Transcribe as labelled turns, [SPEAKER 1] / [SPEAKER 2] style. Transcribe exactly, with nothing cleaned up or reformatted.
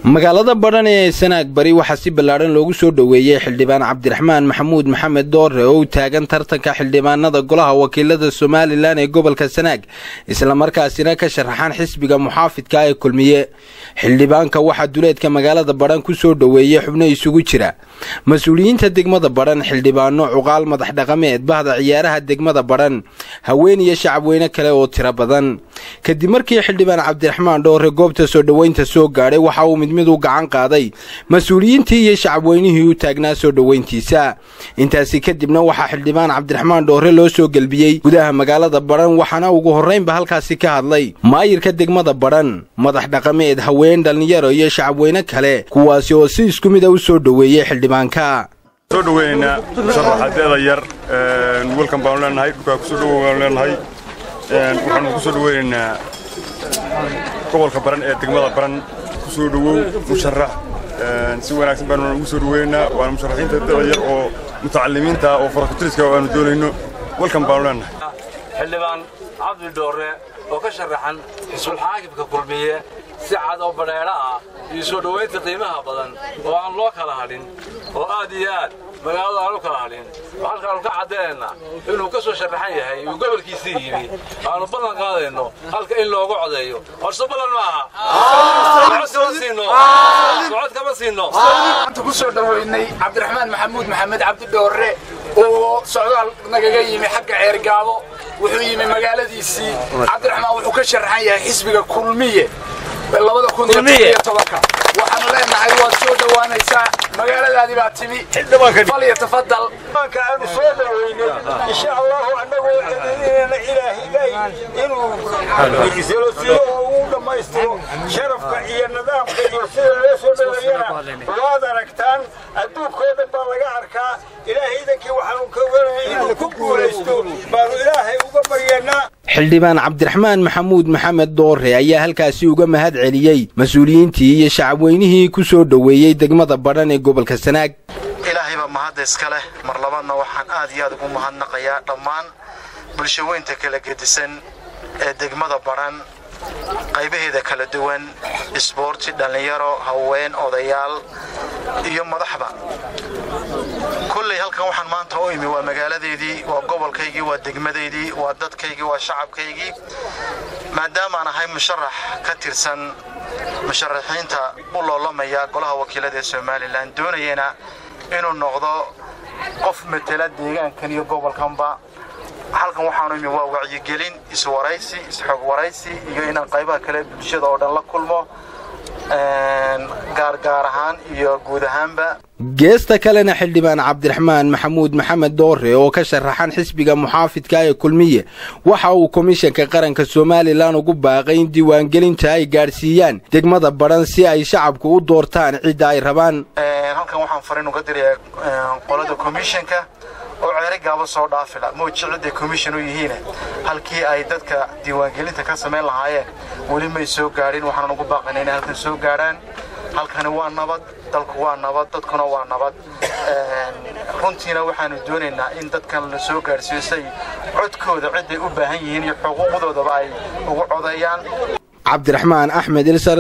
[SPEAKER 1] magaalada Badhan ee Sanaag bari waxa si balaaran loogu soo dhaweeyay xildhibaan Cabdiraxmaan Maxamuud Maxamed Doore oo taagan tartanka xildhibaanada golaha wakiilada Soomaaliland ee gobolka Sanaag isla markaasina ka sharaxan xisbiga muxaafidka ee kulmiye xildhibaanka waxa duleedka magaalada Badhan ku soo dhaweeyay xubno isugu jira mas'uuliyiinta degmada Badhan xildhibaano cuqaal madax dhaqameed bahda ciyaaraha degmada Badhan haween iyo shacab weyne kale oo tiro badan kadib markii xildhibaan Cabdiraxmaan Doore goobta soo dhaweynta soo gaaray waxa uu mid u gacan qaaday mas'uuliyiintii iyo shacab weynihii u taagnaa soo dhaweyntiisa intaasi kadibna waxa xildhibaan Cabdiraxmaan Doore loo soo galbiyay gudaha magaalada Badhan waxana ugu horeynba halkaasi ka hadlay maayirka degmada Badhan madax dhaqameed haween dhalinyaro iyo shacab weyne kale kuwaasi oo si isku mid ah u soo dhaweeyay xildhibaanka
[SPEAKER 2] soo dhaweeyna sharaxadeeda yar ee welcome baan leenahay duka ku soo dhaweeyay leenahay ee waxaan ku soo dhaweeynaa gobolka Badhan ee degmada Badhan soo dhawow musharax si wanaagsan baan ugu soo dhaweynaa waa musharaxiinta dad yar oo mutacallimiinta oo farakutiriska oo aanu doonayno welcome baan leenahay
[SPEAKER 3] xildhibaan Cabdi Doore oo ka sharaxan xisbul xaakimka kulmiye si cad oo badheera ah iyo soo dhaweynta qiimaha badan oo aan loo kala hadin oo aad iyo aad magaalada aan u kala hadin halkaan ka cadeena inuu ka soo sharaxan yahay uu gobolkiisa yimi aanu ballan qaadayno halka in loogu codeeyo horso ballan ma aha soo siino socod kama siino
[SPEAKER 4] inta ku soo dhaweynay Cabdiraxmaan Maxamuud Maxamed Cabdi Doore oo socdaal nagaga yimi xagga ceergaabo wuxuu yimi magaaladiisii Cabdiraxmaan wuxuu ka sharaxan yahay xisbiga kulmiye labada kun iyo tobanka waxaan leenahay waad soo dhawaanaysaa magaaladaadi baa timi fal iyo tafadal
[SPEAKER 5] ka aanu soo dhaweynay insha Allah annagu idinna ilaahay inuu islo soo uu dhamaystiro sharafka iyo nidaamka iyo sida loo soo dhaweeyana waad aragtaan adduunkooda baa laga arkaa ilaahay idinkii waxaan ka waraynaa inuu ku guuleysto baa ilaahay uga baryeena
[SPEAKER 1] xildhibaan Cabdiraxmaan Maxamuud Maxamed Doore ayaa halkaasi uga mahad celiyay mas'uuliyiintii iyo shacab weynihii ku soo dhaweeyay degmada Badhan ee gobolka Sanaag
[SPEAKER 6] ilaahay ba mahad iska leh mar labaadna waxaan aad iyo aad ugu mahadnaqayaa dhammaan bulshooyinka kala gedisan ee degmada Badhan qaybaheeda kala duwan isboorti dhalinyaro haween odayaal iyo madaxba kulli halkan waxaan maanta u imi waa magaaladeedii waa gobolkaygii waa degmadeedii waa dadkaygii waa shacabkaygii maadaama aan ahay musharax ka tirsan musharaxiinta u loolamaya golaha wakiilada ee Soomaaliland doonayna inuu noqdo qof matala deegaankan iyo gobolkanba halkan waxaan u imi waa wacyigelin iswaraysi isxog waraysi iyo inaan qaybaha kale bulshada oo dhan la kulmo gaar gaar ahaan iyo guud ahaanba
[SPEAKER 1] geesta kalena xildhibaan Cabdiraxmaan Maxamuud Maxamed Doore oo ka sharaxan xisbiga muxaafidka ee kulmiye waxa uu komishanka qaranka Soomaaliland ugu baaqay in diiwaangelinta ay gaarsiiyaan degmada Badhan si ay shacabku u doortaan cid ay rabaan
[SPEAKER 6] halkan waxaan fariin uga diray qolada komishanka oo ceerigaaba soo dhaafila moojicida commission u yihiin halkii ay dadka diiwaangelinta ka sameyn lahaayeen wali may soo gaarin waxaan ugu baaqaynaa inay halkan soo gaaraan halkan waa nabad dalku waa nabad dadkuna waa nabad runtiina waxaanu doonaynaa in dadkan la soo gaarsiiyo say codkooda cid ay u baahan yihiin iyo xuquuqdooda ay ugu codeeyaan
[SPEAKER 1] Cabdiraxmaan Axmed